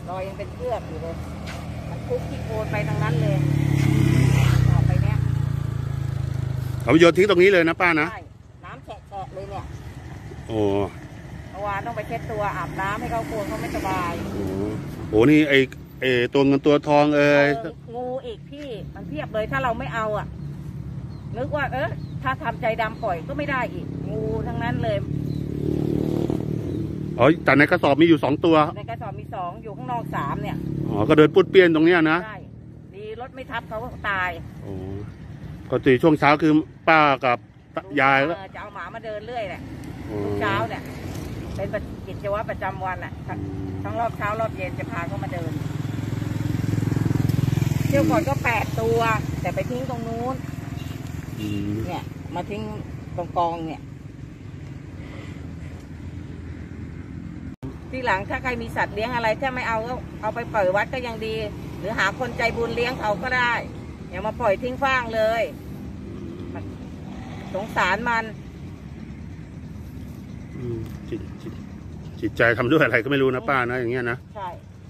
รอยยังเป็นเชือกอยู่เลยมันคุกขี้โคลนไปทางนั้นเลยต่อไปเนี้ยเขาโยนทิ้งตรงนี้เลยนะป้านะใช่น้ำแฉะเลยเนี่ยโอ้เมื่อวานต้องไปเช็ดตัวอาบน้ำให้เขากลัวเขาไม่สบายโอ้นี่ไอตัวเงินตัวทองงูอีกพี่มันเพียบเลยถ้าเราไม่เอาอ่ะนึกว่าถ้าทำใจดำปล่อยก็ไม่ได้อีกงูทั้งนั้นเลยอ๋อแต่ในกระสอบมีอยู่2ตัวในกระสอบมี2อยู่ข้างนอก3เนี่ยอ๋อก็เดินปุดเปี้ยนตรงเนี้ยนะใช่ดีรถไม่ทับเขาก็ตายโอ้ปกติช่วงเช้าคือป้ากับยายก็จะเอาหมามาเดินเรื่อยแหละทุกเช้าเนี่ยเป็นกิจวัตรประจำวันอ่ะทั้งรอบเช้ารอบเย็นจะพาเขามาเดินเที่ยวก่อนก็8ตัวแต่ไปทิ้งตรงนู้นเนี่ยมาทิ้งตรงกองเนี่ยที่หลังถ้าใครมีสัตว์เลี้ยงอะไรถ้าไม่เอาก็เอาไปปล่อยวัดก็ยังดีหรือหาคนใจบุญเลี้ยงเขาก็ได้อย่ามาปล่อยทิ้งฟ้างเลยสงสารมันจิตใจทำด้วยอะไรก็ไม่รู้นะป้านะอย่างเงี้ยนะใช่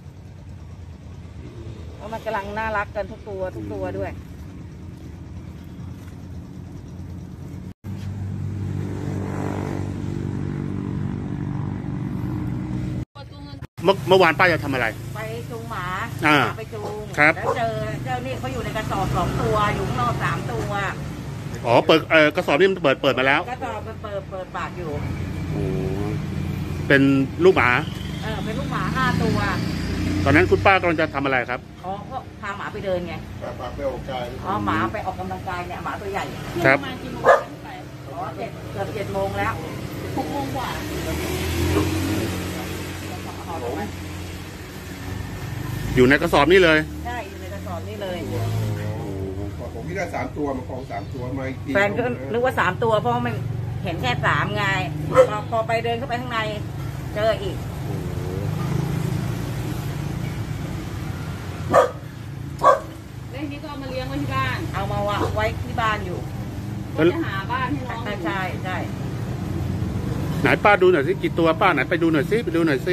แล้วมันกำลังน่ารักกันทุกตัวด้วยเมื่อวานป้าจะทำอะไรไปจูงหมาไปจูงแล้วเจอเจ้านี่เขาอยู่ในกระสอบ2ตัวอยู่ข้างนอก3ตัวอ๋อเปิดกระสอบนี่มันเปิดมาแล้วกระสอบมันเปิดปากอยู่โอ้เป็นลูกหมาเป็นลูกหมา5ตัวตอนนั้นคุณป้ากำลังจะทำอะไรครับอ๋อก็พาหมาไปเดินไงพาไปออกกำลังกายอ๋อหมาไปออกกำลังกายเนี่ยหมาตัวใหญ่ครับประมาณกี่โมงไปอ๋อเกือบ7 โมงแล้ว6 โมงกว่าอยู่ในกระสอบนี่เลยใช่อยู่ในกระสอบนี่เลยผมพี่ได้3 ตัวมาของ3 ตัวมาอีกแฟนก็นึกว่า3 ตัวเพราะมันเห็นแค่3ไงพอไปเดินเข้าไปข้างในเจออีกแล้วทีนี้ก็เอามาเลี้ยงไว้ที่บ้านเอามาไว้ที่บ้านอยู่ก็จะหาบ้านให้น้องใช่ไหนป้าดูหน่อยสิกี่ตัวป้าไหนไปดูหน่อยสิ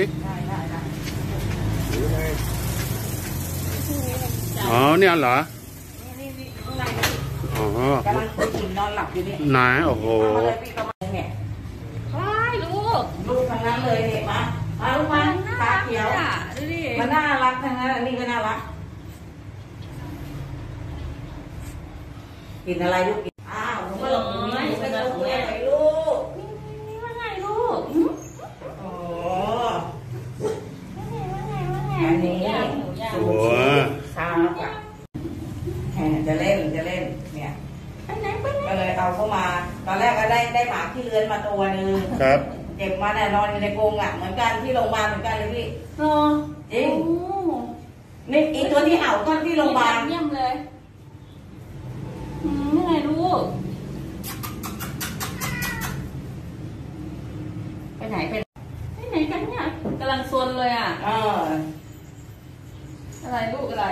ได้อ๋อเนี่ยเหรอนี่ข้างในอ๋อกำลังกินนอนหลับอยู่นี่ไหนโอ้โหเนี่ยลูกทั้งนั้นเลยเนี่ยมาลูกมาตาเขียวมันน่ารักทั้งนั้นอันนี้ก็น่ารักกินอะไรลูกอ้าวหนูมาหลบอยู่นี่ไม่ต้องคุยอะไรลูกนี่ว่าไงลูกโอ้อันนี้โอ้ซาบอ่ะจะเล่นเนี่ยก็เลยเอาเข้ามาตอนแรกก็ได้หมาที่เลื้อนมาตัวนึงครับเจ็บมาเนี่ยนอนอยู่ในกรงอ่ะเหมือนกันที่โรงพยาบาลเหมือนกันเลยพี่จริงนี่อีตัวที่เห่าก็ที่โรงพยาบาลเยี่ยมเลยนี่ไงลูกไปไหนกันเนี่ยกำลังซนเลยอ่ะอะไรลูกอะไร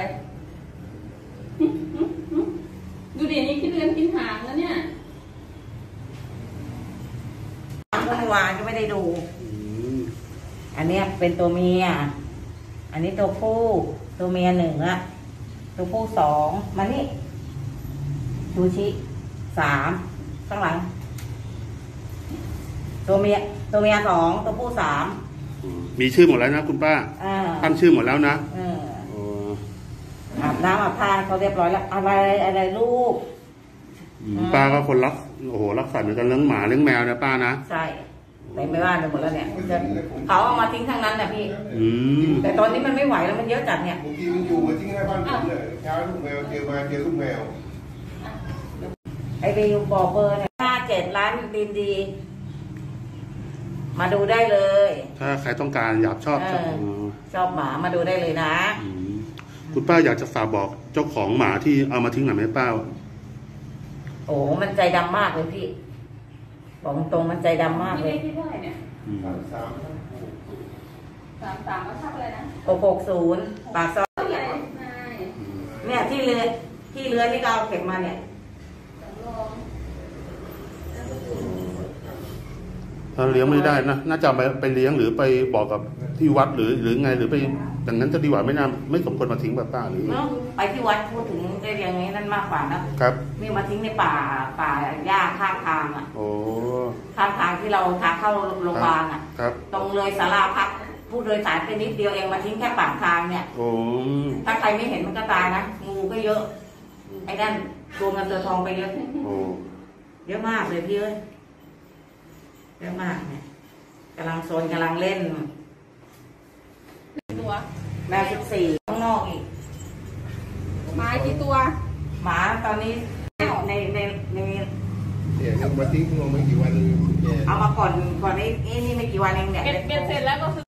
ดูดินี่คิดเลี้ยงกินหางแล้วเนี่ยเมื่อวานก็ไม่ได้ดูอันนี้เป็นตัวเมียอันนี้ตัวผู้ตัวเมีย1ละตัวผู้2มานี่ชูชิ3ข้างหลังตัวเมีย2ตัวผู้3 มีชื่อหมดแล้วนะคุณป้าตั้งชื่อหมดแล้วนะอาบน้ำอาบท่าเขาเรียบร้อยแล้วอะไรลูกป้าก็คนรักโอ้โหรักสัตว์เหมือนกันเลี้ยงหมาเลี้ยงแมวนะป้านะใช่แต่ไม่ว่าไปหมดแล้วเนี่ยเขาเอามาทิ้งทางนั้นนะพี่แต่ตอนนี้มันไม่ไหวแล้วมันเยอะจัดเนี่ยเมื่อกี้มันอยู่มาทิ้งหน้าบ้านผมเลยเช้าลูกแมวเจอลูกแมวไอไปอยู่บ่อเบอร์เนี่ย57 ล้านดินดีมาดูได้เลยถ้าใครต้องการอยากชอบหมามาดูได้เลยนะคุณป้าอยากจะฝากบอกเจ้าของหมาที่เอามาทิ้งหน่อยไหมป้าโอ้มันใจดำมากเลยพี่บอกตรงมันใจดำมากเลยที่เท่าไหร่เนี่ย33ก็ชอบอะไรนะ 660ปากซอยเนี่ยที่เรือที่เราเก็บมาเนี่ยถ้าเลี้ยงไม่ได้นะน่าจะเอาไปเลี้ยงหรือไปบอกกับที่วัดหรือไงหรือไปอย่างนั้นจะดีกว่าไม่สมควรมาทิ้งแบบป้าหรือเนาะไปที่วัดพูดถึงได้อย่างนี้นั่นมากกว่านะครับ นี่มาทิ้งในป่าหญ้าข้างทางอ่ะโอ้ข้างทางที่เราทางเข้าโรงพยาบาลอ่ะครับตรงเลยศาลาพักผู้โดยสารไปนิดเดียวเองมาทิ้งแค่ปากทางเนี่ยโอ้ถ้าใครไม่เห็นมันก็ตายนะงูก็เยอะไอ้นั่นตัวเงินตัวทองไปเยอะโอ้เยอะมากเลยพี่เอ้ยเยอะมากเนี่ยกำลังโซนกำลังเล่นตัวแมว14ข้างนอกอีกหมากี่ตัวหมาตอนนี้ในเนี่ยมาทิ้งลงไม่กี่วันแกเอามาก่อนนี้นี่ไม่กี่วันเองเนี่ยเบ็ดเสร็จแล้วก็